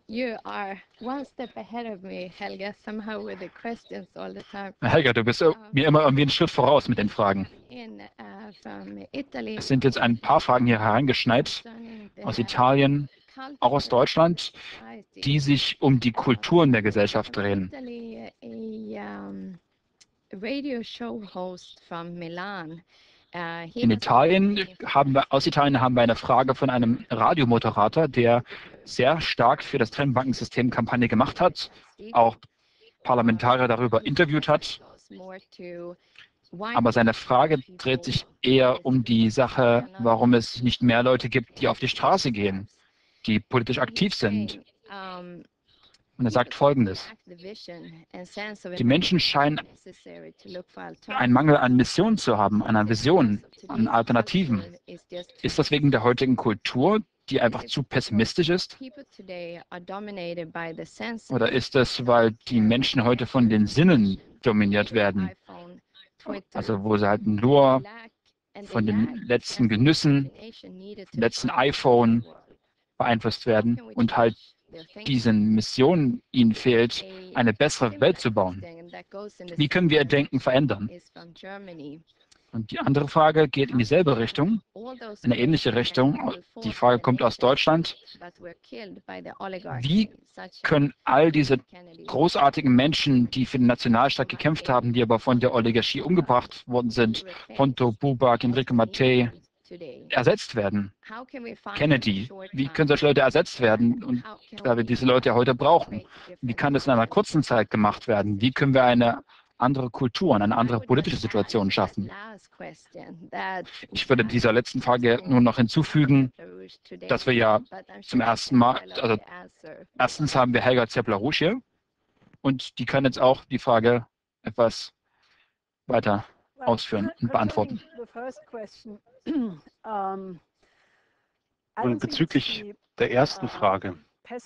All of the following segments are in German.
You are one step ahead of me, Helga, somehow with the questions all the time. Helga, du bist mir immer irgendwie einen Schritt voraus mit den Fragen. From Italy, Es sind jetzt ein paar Fragen hier hereingeschneit aus Italien, auch aus Deutschland, die sich um die Kulturen der Gesellschaft drehen. Radio show host from Milan. Aus Italien haben wir eine Frage von einem Radiomoderator, der sehr stark für das Trennbankensystem Kampagne gemacht hat, auch Parlamentarier darüber interviewt hat. Aber seine Frage dreht sich eher um die Sache, warum es nicht mehr Leute gibt, die auf die Straße gehen, die politisch aktiv sind. Und er sagt Folgendes: Die Menschen scheinen einen Mangel an Mission zu haben, einer Vision, an Alternativen. Ist das wegen der heutigen Kultur, die einfach zu pessimistisch ist? Oder ist das, weil die Menschen heute von den Sinnen dominiert werden? Also wo sie halt nur von den letzten Genüssen, letzten iPhone beeinflusst werden und halt diese Mission ihnen fehlt, eine bessere Welt zu bauen. Wie können wir ihr Denken verändern? Und die andere Frage geht in dieselbe Richtung, in eine ähnliche Richtung. Die Frage kommt aus Deutschland. Wie können all diese großartigen Menschen, die für den Nationalstaat gekämpft haben, die aber von der Oligarchie umgebracht worden sind, Ponto, Buback, Enrico Mattei, ersetzt werden? Kennedy, wie können solche Leute ersetzt werden, und da wir diese Leute ja heute brauchen? Wie kann das in einer kurzen Zeit gemacht werden? Wie können wir eine andere Kultur, eine andere politische Situation schaffen? Ich würde dieser letzten Frage nur noch hinzufügen, dass wir ja zum ersten Mal, also erstens haben wir Helga Zeppler-Rousch hier und die kann jetzt auch die Frage etwas weiter ausführen und beantworten. Und bezüglich der ersten Frage,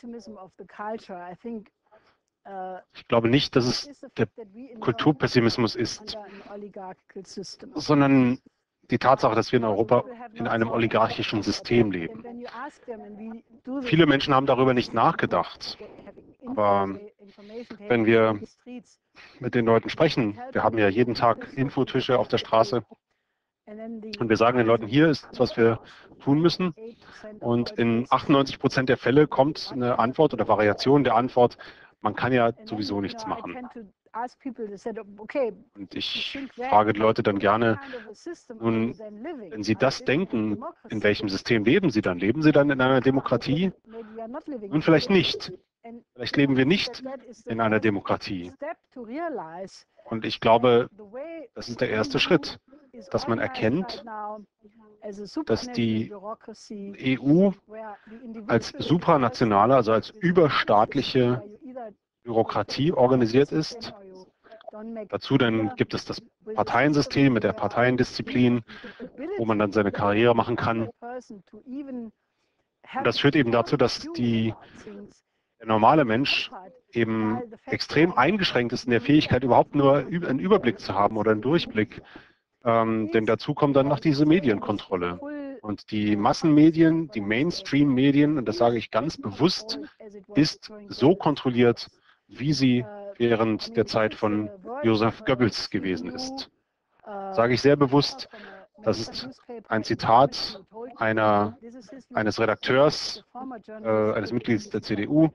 ich glaube nicht, dass es der Kulturpessimismus ist, sondern die Tatsache, dass wir in Europa in einem oligarchischen System leben. Viele Menschen haben darüber nicht nachgedacht. Aber wenn wir mit den Leuten sprechen, wir haben ja jeden Tag Infotische auf der Straße, und wir sagen den Leuten, hier ist was wir tun müssen. Und in 98% der Fälle kommt eine Antwort oder Variation der Antwort, man kann ja sowieso nichts machen. Und ich frage die Leute dann gerne, nun, wenn Sie das denken, in welchem System leben Sie dann? Leben Sie dann in einer Demokratie? Nun, vielleicht nicht. Vielleicht leben wir nicht in einer Demokratie. Und ich glaube, das ist der erste Schritt, dass man erkennt, dass die EU als supranationale, also als überstaatliche Bürokratie organisiert ist. Dazu dann gibt es das Parteiensystem mit der Parteiendisziplin, wo man dann seine Karriere machen kann. Und das führt eben dazu, dass der normale Mensch eben extrem eingeschränkt ist in der Fähigkeit, überhaupt nur einen Überblick zu haben oder einen Durchblick. Denn dazu kommt dann noch diese Medienkontrolle. Und die Massenmedien, die Mainstream-Medien, und das sage ich ganz bewusst, ist so kontrolliert, wie sie während der Zeit von Joseph Goebbels gewesen ist. Sage ich sehr bewusst, das ist ein Zitat eines Redakteurs, eines Mitglieds der CDU,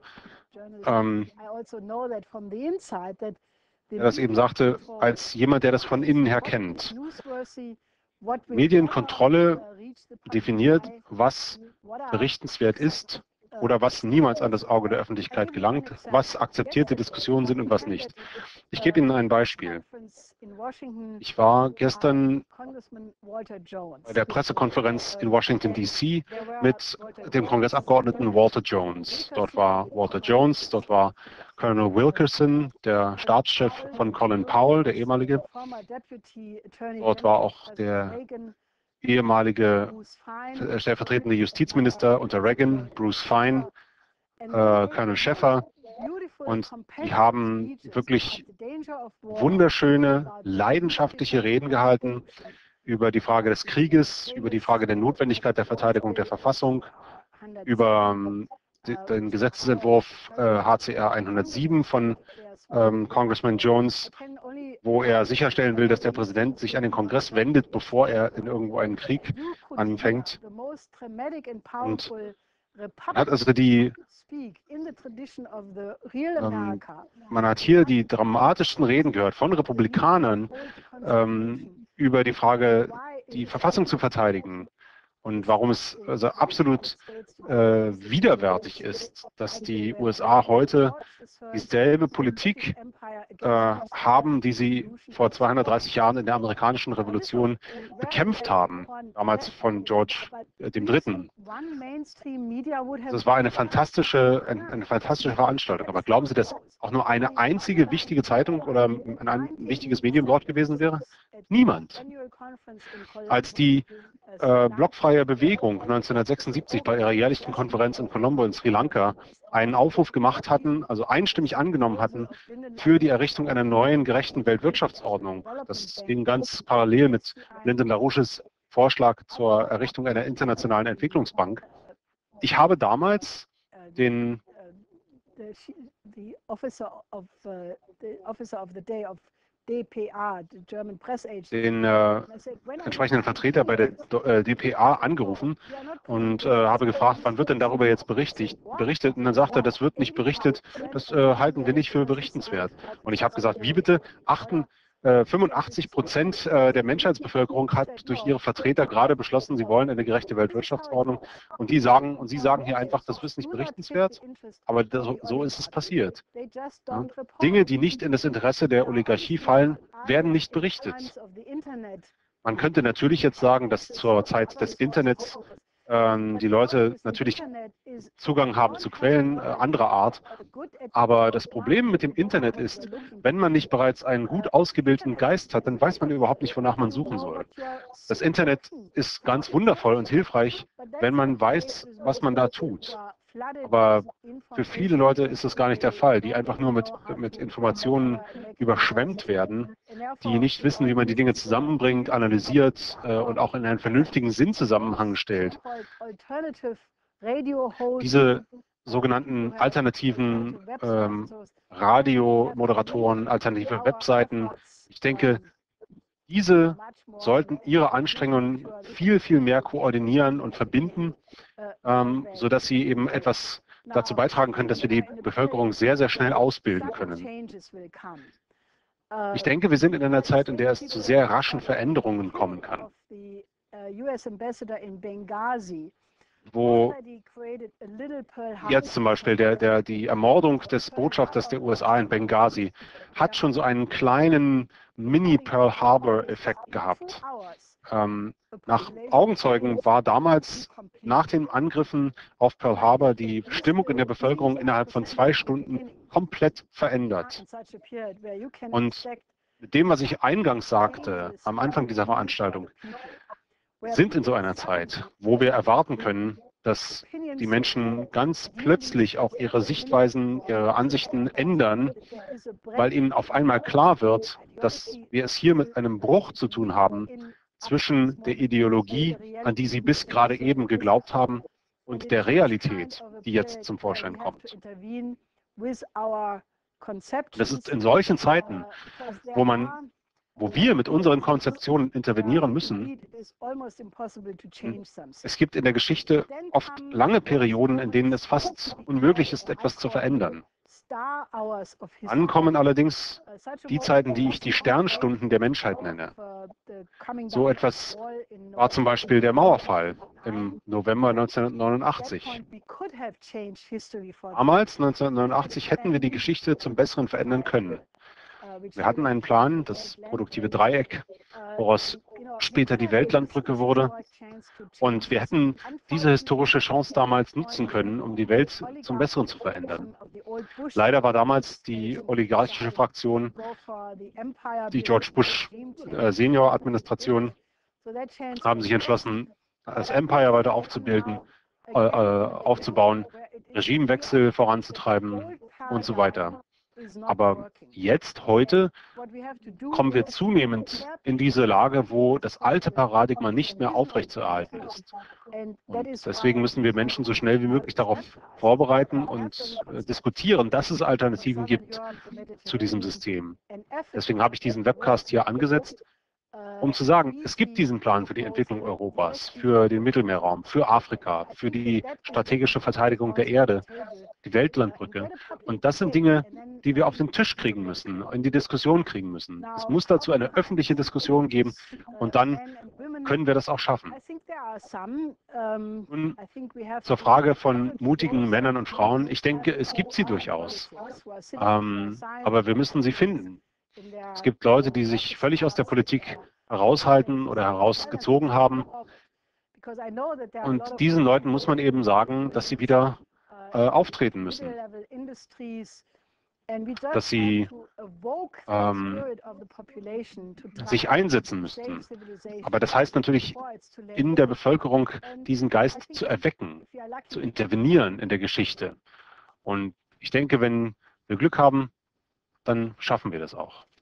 der das eben sagte, als jemand, der das von innen her kennt. Medienkontrolle definiert, was berichtenswert ist oder was niemals an das Auge der Öffentlichkeit gelangt, was akzeptierte Diskussionen sind und was nicht. Ich gebe Ihnen ein Beispiel. Ich war gestern bei der Pressekonferenz in Washington, D.C. mit dem Kongressabgeordneten Walter Jones. Dort war Walter Jones, dort war Colonel Wilkerson, der Stabschef von Colin Powell, der ehemalige. Dort war auch der ehemalige stellvertretende Justizminister unter Reagan, Bruce Fein, Colonel Schäffer. Und die haben wirklich wunderschöne, leidenschaftliche Reden gehalten über die Frage des Krieges, über die Frage der Notwendigkeit der Verteidigung der Verfassung, über den Gesetzesentwurf HCR 107 von Congressman Jones, wo er sicherstellen will, dass der Präsident sich an den Kongress wendet, bevor er in irgendwo einen Krieg anfängt. Und man hat also man hat hier die dramatischsten Reden gehört von Republikanern über die Frage, die Verfassung zu verteidigen. Und warum es also absolut widerwärtig ist, dass die USA heute dieselbe Politik haben, die sie vor 230 Jahren in der amerikanischen Revolution bekämpft haben, damals von George III. Das war eine fantastische Veranstaltung. Aber glauben Sie, dass auch nur eine einzige wichtige Zeitung oder ein wichtiges Medium dort gewesen wäre? Niemand. Als die blockfreie Bewegung 1976 bei ihrer jährlichen Konferenz in Colombo in Sri Lanka einen Aufruf gemacht hatten, also einstimmig angenommen hatten, für die Errichtung einer neuen, gerechten Weltwirtschaftsordnung. Das ging ganz parallel mit Lyndon LaRouches Vorschlag zur Errichtung einer internationalen Entwicklungsbank. Ich habe damals den entsprechenden Vertreter bei der DPA angerufen und habe gefragt, wann wird denn darüber jetzt berichtet? Und dann sagte er, das wird nicht berichtet, das halten wir nicht für berichtenswert. Und ich habe gesagt, wie bitte? 85% der Menschheitsbevölkerung hat durch ihre Vertreter gerade beschlossen, sie wollen eine gerechte Weltwirtschaftsordnung. Und Sie sagen hier einfach, das ist nicht berichtenswert, aber so ist es passiert. Ja? Dinge, die nicht in das Interesse der Oligarchie fallen, werden nicht berichtet. Man könnte natürlich jetzt sagen, dass zur Zeit des Internets die Leute natürlich Zugang haben zu Quellen anderer Art. Aber das Problem mit dem Internet ist, wenn man nicht bereits einen gut ausgebildeten Geist hat, dann weiß man überhaupt nicht, wonach man suchen soll. Das Internet ist ganz wundervoll und hilfreich, wenn man weiß, was man da tut. Aber für viele Leute ist das gar nicht der Fall, die einfach nur mit Informationen überschwemmt werden, die nicht wissen, wie man die Dinge zusammenbringt, analysiert und auch in einen vernünftigen Sinnzusammenhang stellt. Diese sogenannten alternativen Radiomoderatoren, alternative Webseiten, ich denke, diese sollten ihre Anstrengungen viel, viel mehr koordinieren und verbinden, sodass sie eben etwas dazu beitragen können, dass wir die Bevölkerung sehr, sehr schnell ausbilden können. Ich denke, wir sind in einer Zeit, in der es zu sehr raschen Veränderungen kommen kann. Wo jetzt zum Beispiel die Ermordung des Botschafters der USA in Benghazi hat schon so einen kleinen Mini-Pearl Harbor-Effekt gehabt. Nach Augenzeugen war damals nach den Angriffen auf Pearl Harbor die Stimmung in der Bevölkerung innerhalb von 2 Stunden komplett verändert. Und mit dem, was ich eingangs sagte, am Anfang dieser Veranstaltung, sind in so einer Zeit, wo wir erwarten können, dass die Menschen ganz plötzlich auch ihre Sichtweisen, ihre Ansichten ändern, weil ihnen auf einmal klar wird, dass wir es hier mit einem Bruch zu tun haben zwischen der Ideologie, an die sie bis gerade eben geglaubt haben, und der Realität, die jetzt zum Vorschein kommt. Das ist in solchen Zeiten, wo wir mit unseren Konzeptionen intervenieren müssen. Es gibt in der Geschichte oft lange Perioden, in denen es fast unmöglich ist, etwas zu verändern. Dann kommen allerdings die Zeiten, die ich die Sternstunden der Menschheit nenne. So etwas war zum Beispiel der Mauerfall im November 1989. Damals, 1989, hätten wir die Geschichte zum Besseren verändern können. Wir hatten einen Plan, das produktive Dreieck, woraus später die Weltlandbrücke wurde. Und wir hätten diese historische Chance damals nutzen können, um die Welt zum Besseren zu verändern. Leider war damals die oligarchische Fraktion, die George Bush Senior-Administration, haben sich entschlossen, das Empire weiter aufzubauen, Regimewechsel voranzutreiben und so weiter. Aber jetzt, heute, kommen wir zunehmend in diese Lage, wo das alte Paradigma nicht mehr aufrechtzuerhalten ist. Und deswegen müssen wir Menschen so schnell wie möglich darauf vorbereiten und diskutieren, dass es Alternativen gibt zu diesem System. Deswegen habe ich diesen Webcast hier angesetzt, um zu sagen, es gibt diesen Plan für die Entwicklung Europas, für den Mittelmeerraum, für Afrika, für die strategische Verteidigung der Erde, die Weltlandbrücke. Und das sind Dinge, die wir auf den Tisch kriegen müssen, in die Diskussion kriegen müssen. Es muss dazu eine öffentliche Diskussion geben und dann können wir das auch schaffen. Und zur Frage von mutigen Männern und Frauen, ich denke, es gibt sie durchaus, aber wir müssen sie finden. Es gibt Leute, die sich völlig aus der Politik heraushalten oder herausgezogen haben. Und diesen Leuten muss man eben sagen, dass sie wieder auftreten müssen, dass sie sich einsetzen müssten. Aber das heißt natürlich, in der Bevölkerung diesen Geist zu erwecken, zu intervenieren in der Geschichte. Und ich denke, wenn wir Glück haben, dann schaffen wir das auch.